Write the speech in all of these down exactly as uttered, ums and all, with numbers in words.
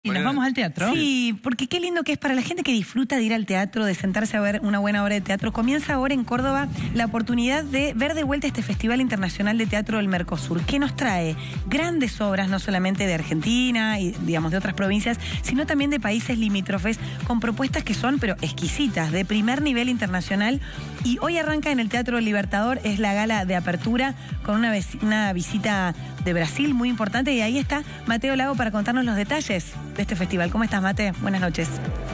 ¿Y nos vamos al teatro? Sí, porque qué lindo que es para la gente que disfruta de ir al teatro, de sentarse a ver una buena obra de teatro. Comienza ahora en Córdoba la oportunidad de ver de vuelta este Festival Internacional de Teatro del Mercosur, que nos trae grandes obras, no solamente de Argentina y, digamos, de otras provincias, sino también de países limítrofes, con propuestas que son, pero exquisitas, de primer nivel internacional. Y hoy arranca en el Teatro del Libertador, es la gala de apertura, con una, una visita de Brasil muy importante. Y ahí está Mateo Lago para contarnos los detalles de este festival. ¿Cómo estás, Mate? Buenas noches.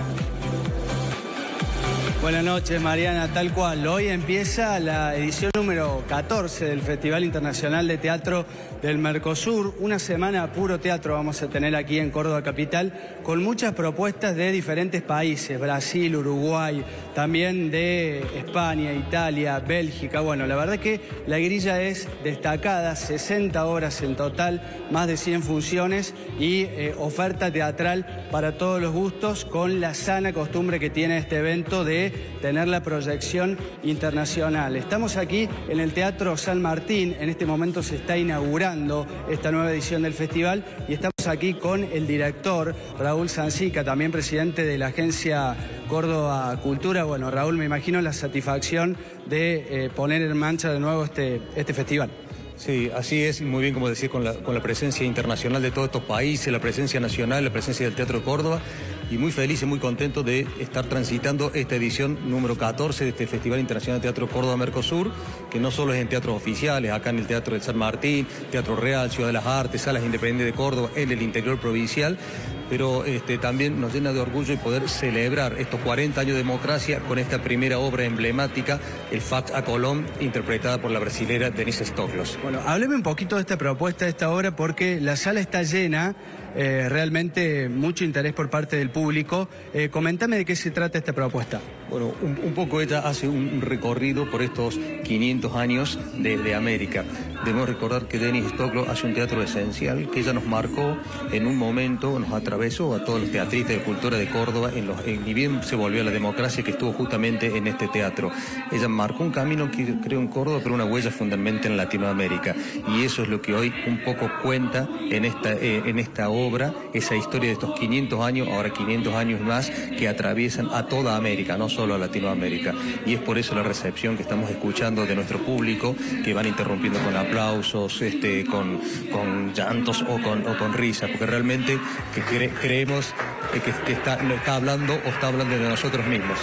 Buenas noches, Mariana. Tal cual, hoy empieza la edición número catorce del Festival Internacional de Teatro del Mercosur. Una semana a puro teatro vamos a tener aquí en Córdoba Capital, con muchas propuestas de diferentes países, Brasil, Uruguay, también de España, Italia, Bélgica. Bueno, la verdad que la grilla es destacada, sesenta horas en total, más de cien funciones y eh, oferta teatral para todos los gustos, con la sana costumbre que tiene este evento de tener la proyección internacional. Estamos aquí en el Teatro San Martín, en este momento se está inaugurando esta nueva edición del festival y estamos aquí con el director Raúl Sancica, también presidente de la agencia Córdoba Cultura. Bueno, Raúl, me imagino la satisfacción de eh, poner en marcha de nuevo este, este festival. Sí, así es, muy bien como decía, con la, con la presencia internacional de todos estos países, la presencia nacional, la presencia del Teatro de Córdoba, y muy feliz y muy contento de estar transitando esta edición número catorce de este Festival Internacional de Teatro Córdoba Mercosur, que no solo es en teatros oficiales, acá en el Teatro de San Martín, Teatro Real, Ciudad de las Artes, Salas Independientes de Córdoba, en el interior provincial, pero este, también nos llena de orgullo y poder celebrar estos cuarenta años de democracia con esta primera obra emblemática, el Fax a Colón, interpretada por la brasilera Denise Stoklos. Bueno, hábleme un poquito de esta propuesta, de esta obra, porque la sala está llena, eh, realmente mucho interés por parte del público. Eh, comentame de qué se trata esta propuesta. Bueno, un, un poco ella hace un recorrido por estos quinientos años de, de América. Debemos recordar que Denise Stoklos hace un teatro esencial, que ella nos marcó en un momento, nos atravesó a todos los teatristas de cultura de Córdoba, en los, en, y bien se volvió a la democracia, que estuvo justamente en este teatro. Ella marcó un camino que creo en Córdoba, pero una huella fundamental en Latinoamérica. Y eso es lo que hoy un poco cuenta en esta, eh, en esta obra, esa historia de estos quinientos años, ahora quinientos años más, que atraviesan a toda América, no solo a Latinoamérica. Y es por eso la recepción que estamos escuchando de nuestro público, que van interrumpiendo con aplausos, este, con, con llantos o con, o con risas, porque realmente que cre creemos que, que está, lo está hablando o está hablando de nosotros mismos.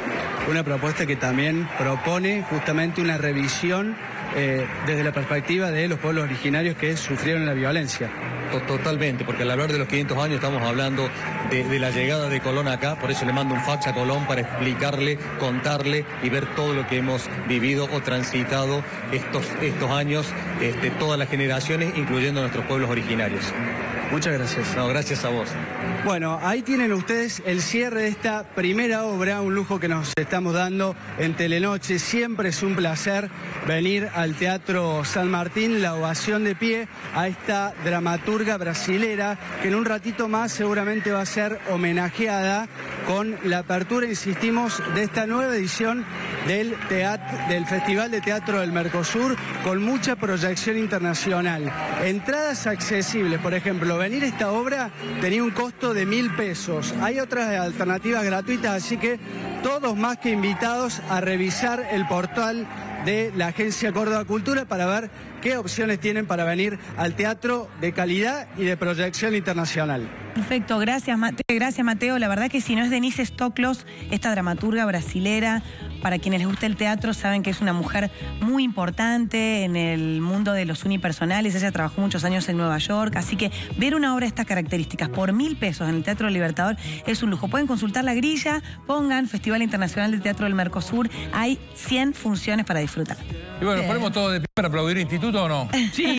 Una propuesta que también propone justamente una revisión eh, desde la perspectiva de los pueblos originarios que sufrieron la violencia. Totalmente, porque al hablar de los quinientos años estamos hablando de, de la llegada de Colón acá, por eso le mando un fax a Colón para explicarle, contarle y ver todo lo que hemos vivido o transitado estos, estos años, este, todas las generaciones, incluyendo nuestros pueblos originarios. Muchas gracias. No, gracias a vos. Bueno, ahí tienen ustedes el cierre de esta primera obra, un lujo que nos estamos dando en Telenoche. Siempre es un placer venir al Teatro San Martín, la ovación de pie a esta dramaturga brasilera, que en un ratito más seguramente va a ser homenajeada con la apertura, insistimos, de esta nueva edición del, teatro, del Festival de Teatro del Mercosur, con mucha proyección internacional. Entradas accesibles, por ejemplo, venir a esta obra tenía un costo de mil pesos. Hay otras alternativas gratuitas, así que todos más que invitados a revisar el portal de la agencia Córdoba Cultura para ver qué opciones tienen para venir al teatro de calidad y de proyección internacional. Perfecto, gracias Mateo. Gracias Mateo. La verdad que si no es Denise Stoklos, esta dramaturga brasilera, para quienes les gusta el teatro saben que es una mujer muy importante en el mundo de los unipersonales. Ella trabajó muchos años en Nueva York, así que ver una obra de estas características por mil pesos en el Teatro Libertador es un lujo. Pueden consultar la grilla, pongan Festival Internacional de Teatro del Mercosur, hay cien funciones para disfrutar. Y bueno, ¿ponemos todo de pie para aplaudir el instituto o no? Sí.